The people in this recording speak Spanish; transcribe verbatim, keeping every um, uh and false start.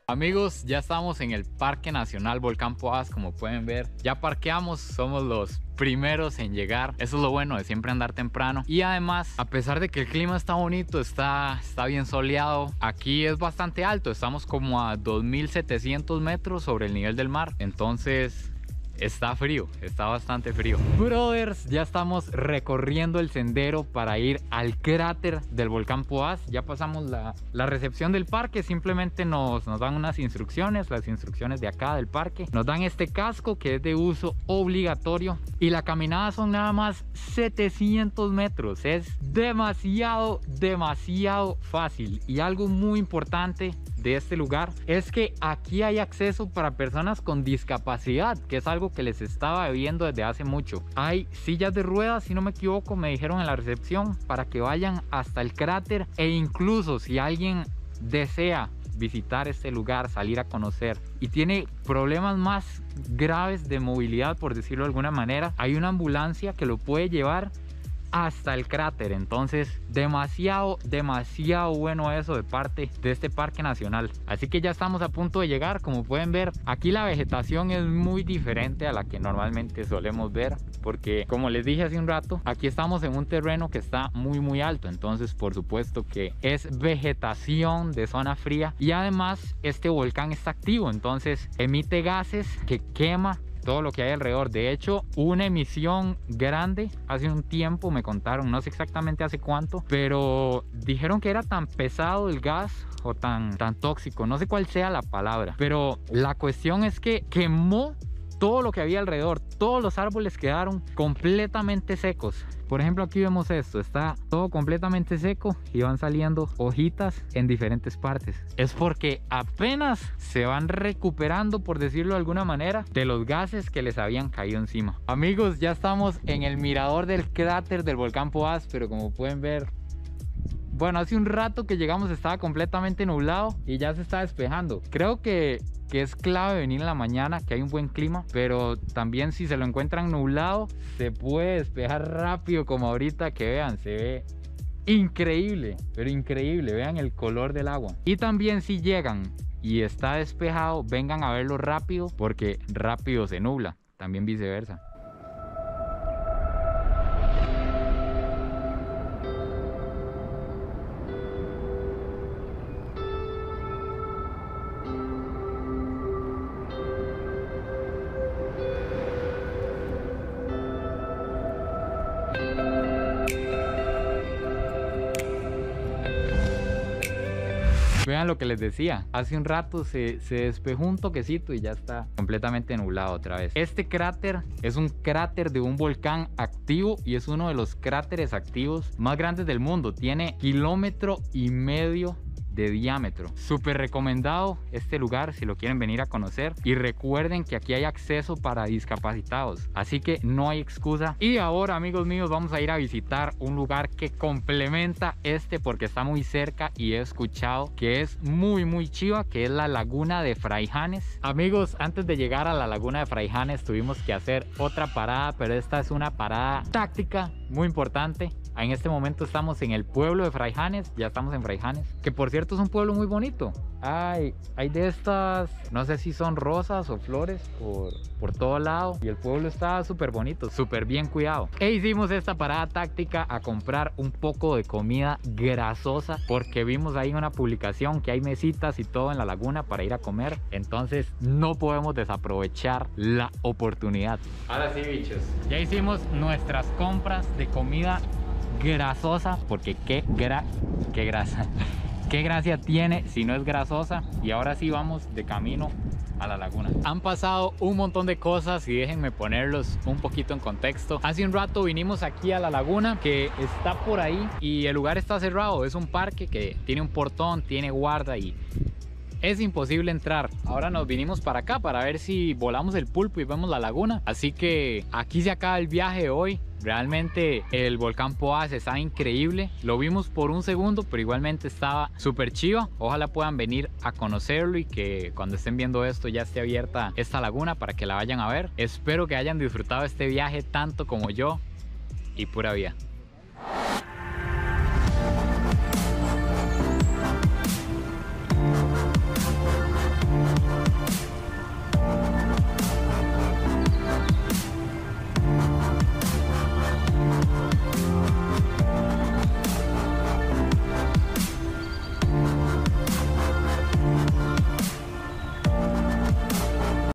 Amigos, ya estamos en el Parque Nacional Volcán Poás, como pueden ver. Ya parqueamos, somos los primeros en llegar. Eso es lo bueno de siempre andar temprano. Y además, a pesar de que el clima está bonito, está, está bien soleado, aquí es bastante alto. Estamos como a dos mil setecientos metros sobre el nivel del mar. Entonces está frío, está bastante frío. Brothers, ya estamos recorriendo el sendero para ir al cráter del volcán Poás. Ya pasamos la, la recepción del parque. Simplemente nos, nos dan unas instrucciones, las instrucciones de acá del parque. Nos dan este casco que es de uso obligatorio. Y la caminada son nada más setecientos metros. Es demasiado, demasiado fácil. Y algo muy importante de este lugar es que aquí hay acceso para personas con discapacidad, que es algo que les estaba viendo desde hace mucho. Hay sillas de ruedas, si no me equivoco, me dijeron en la recepción, para que vayan hasta el cráter. E incluso si alguien desea visitar este lugar, salir a conocer y tiene problemas más graves de movilidad, por decirlo de alguna manera, hay una ambulancia que lo puede llevar hasta el cráter. Entonces demasiado demasiado bueno eso de parte de este parque nacional. Así que ya estamos a punto de llegar. Como pueden ver, aquí la vegetación es muy diferente a la que normalmente solemos ver, porque como les dije hace un rato, aquí estamos en un terreno que está muy muy alto. Entonces por supuesto que es vegetación de zona fría, y además este volcán está activo, entonces emite gases que quema todo lo que hay alrededor. De hecho, una emisión grande hace un tiempo me contaron, no sé exactamente hace cuánto, pero dijeron que era tan pesado el gas o tan, tan tóxico, no sé cuál sea la palabra, pero la cuestión es que quemó todo lo que había alrededor. Todos los árboles quedaron completamente secos. Por ejemplo, aquí vemos esto, está todo completamente seco y van saliendo hojitas en diferentes partes. Es porque apenas se van recuperando, por decirlo de alguna manera, de los gases que les habían caído encima. Amigos, ya estamos en el mirador del cráter del volcán Poás, pero como pueden ver, bueno, hace un rato que llegamos estaba completamente nublado y ya se está despejando. Creo que, que es clave venir en la mañana, que hay un buen clima, pero también si se lo encuentran nublado, se puede despejar rápido, como ahorita, que vean, se ve increíble, pero increíble. Vean el color del agua. Y también si llegan y está despejado, vengan a verlo rápido, porque rápido se nubla, también viceversa. Vean lo que les decía, hace un rato se, se despejó un toquecito y ya está completamente nublado otra vez. Este cráter es un cráter de un volcán activo y es uno de los cráteres activos más grandes del mundo. Tiene kilómetro y medio de diámetro. Súper recomendado este lugar si lo quieren venir a conocer, y recuerden que aquí hay acceso para discapacitados, así que no hay excusa. Y ahora, amigos míos, vamos a ir a visitar un lugar que complementa este porque está muy cerca y he escuchado que es muy muy chiva, que es la laguna de Fraijanes. Amigos, antes de llegar a la laguna de Fraijanes tuvimos que hacer otra parada, pero esta es una parada táctica muy importante. En este momento estamos en el pueblo de Fraijanes, ya estamos en Fraijanes, que por cierto es un pueblo muy bonito. Hay, hay de estas, no sé si son rosas o flores por, por todo lado, y el pueblo está súper bonito, súper bien cuidado. E hicimos esta parada táctica a comprar un poco de comida grasosa, porque vimos ahí en una publicación que hay mesitas y todo en la laguna para ir a comer, entonces no podemos desaprovechar la oportunidad. Ahora sí, bichos, ya hicimos nuestras compras de comida grasosa, porque qué gra qué grasa qué gracia tiene si no es grasosa. Y ahora sí vamos de camino a la laguna. Han pasado un montón de cosas y déjenme ponerlos un poquito en contexto. Hace un rato vinimos aquí a la laguna, que está por ahí, y el lugar está cerrado. Es un parque que tiene un portón, tiene guarda y es imposible entrar. Ahora nos vinimos para acá para ver si volamos el pulpo y vemos la laguna. Así que aquí se acaba el viaje de hoy. Realmente el volcán Poás está increíble. Lo vimos por un segundo, pero igualmente estaba súper chiva. Ojalá puedan venir a conocerlo y que cuando estén viendo esto ya esté abierta esta laguna para que la vayan a ver. Espero que hayan disfrutado este viaje tanto como yo, y pura vida.